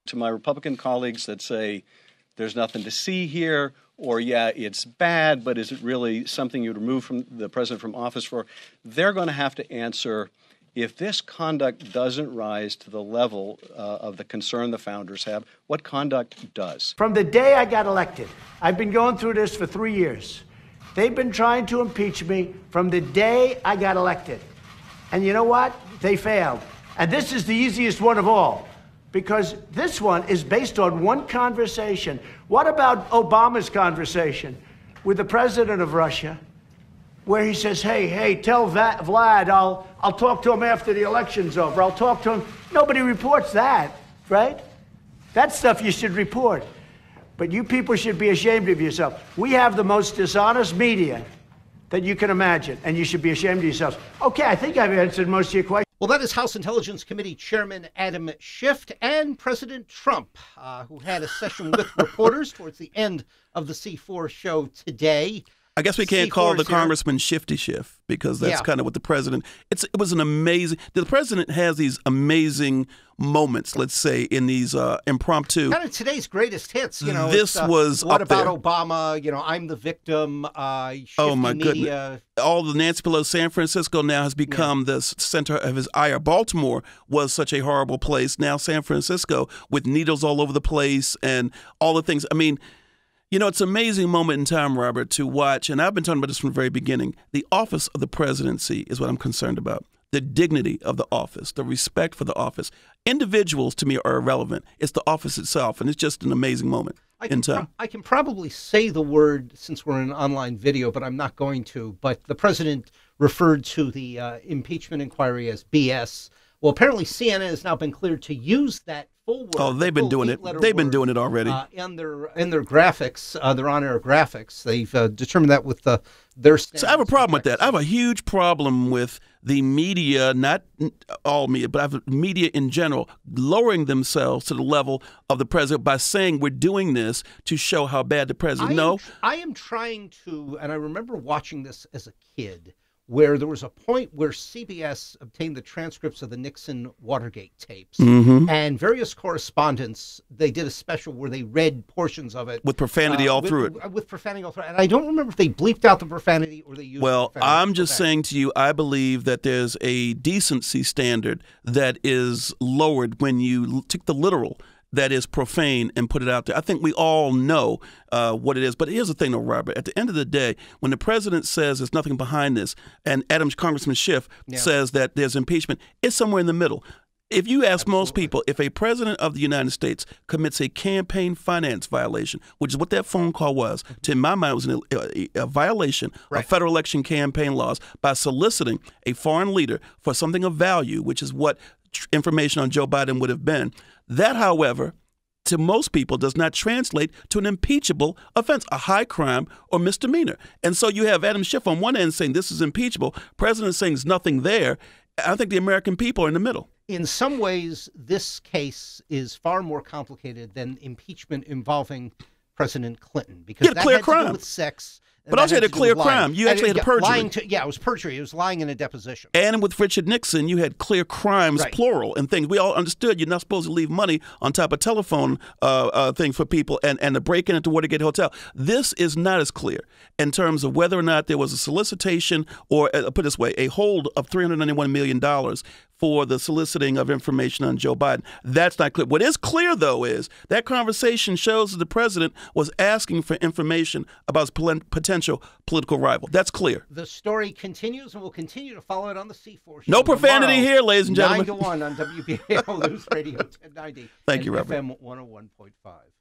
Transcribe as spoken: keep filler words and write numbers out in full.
to my Republican colleagues that say there's nothing to see here, or yeah, it's bad, but is it really something you'd remove from the president from office for? They're going to have to answer, if this conduct doesn't rise to the level uh, of the concern the founders have, what conduct does? From the day I got elected, I've been going through this for three years. They've been trying to impeach me from the day I got elected. And you know what? They failed. And this is the easiest one of all, because this one is based on one conversation. What about Obama's conversation with the president of Russia, where he says, hey, hey, tell Vlad I'll, I'll talk to him after the election's over. I'll talk to him. Nobody reports that, right? That stuff you should report. But you people should be ashamed of yourself. We have the most dishonest media that you can imagine, and you should be ashamed of yourselves. Okay, I think I've answered most of your questions. Well, that is House Intelligence Committee Chairman Adam Schiff and President Trump, uh, who had a session with reporters towards the end of the C four show today. I guess we can't call the congressman Shifty Schiff, because that's yeah. kind of what the president, it's, it was an amazing, the president has these amazing moments, let's say, in these uh, impromptu. Kind of today's greatest hits, you know. This uh, was What up about there. Obama? You know, I'm the victim. Uh, oh, my media. goodness. All the Nancy Pelosi, San Francisco now has become yeah. the center of his ire. Baltimore was such a horrible place. Now San Francisco, with needles all over the place and all the things. I mean, you know, it's an amazing moment in time, Robert, to watch, and I've been talking about this from the very beginning. The office of the presidency is what I'm concerned about. The dignity of the office, the respect for the office. Individuals, to me, are irrelevant. It's the office itself, and it's just an amazing moment I in time. I can probably say the word, since we're in an online video, but I'm not going to. But the president referred to the uh, impeachment inquiry as B S. Well, apparently C N N has now been cleared to use that full word. Oh, they've been doing it. They've been doing it already. Uh, in their in their graphics, uh, their on-air graphics, they've uh, determined that with the their. So I have a problem with that. I have a huge problem with the media, not all media, but I have media in general, lowering themselves to the level of the president by saying we're doing this to show how bad the president. I no, am, I am trying to, and I remember watching this as a kid, where there was a point where C B S obtained the transcripts of the Nixon Watergate tapes, mm-hmm. and various correspondents, they did a special where they read portions of it. With profanity uh, all with, through it. With profanity all through it. And I don't remember if they bleeped out the profanity or they used Well, profanity. I'm just saying to you, I believe that there's a decency standard that is lowered when you took the literal that is profane and put it out there. I think we all know uh, what it is. But here's the thing, though, Robert. At the end of the day, when the president says there's nothing behind this, and Adams, Congressman Schiff yeah. says that there's impeachment, it's somewhere in the middle. If you ask Absolutely. most people, if a president of the United States commits a campaign finance violation, which is what that phone call was, to in my mind it was an, a, a violation right. of federal election campaign laws by soliciting a foreign leader for something of value, which is what information on Joe Biden would have been. That, however, to most people does not translate to an impeachable offense, a high crime or misdemeanor. And so you have Adam Schiff on one end saying this is impeachable, president saying there's nothing there. I think the American people are in the middle. In some ways, this case is far more complicated than impeachment involving President Clinton, because yeah, that clear had crime. to do with sex. But also had a clear crime. You actually had a perjury. Lying to, yeah, it was perjury. It was lying in a deposition. And with Richard Nixon, you had clear crimes, right. plural, and things. We all understood you're not supposed to leave money on top of telephone uh, uh, things for people and, and the break-in at the Watergate Hotel. This is not as clear in terms of whether or not there was a solicitation or, uh, put it this way, a hold of three hundred ninety-one million dollars for the soliciting of information on Joe Biden. That's not clear. What is clear, though, is that conversation shows that the president was asking for information about his potential political rival. That's clear. The story continues, and we'll continue to follow it on the C four show. No profanity tomorrow, here, ladies and gentlemen. nine to one on W B A L News Radio ten ninety. Thank you, and Robert. F M one oh one point five.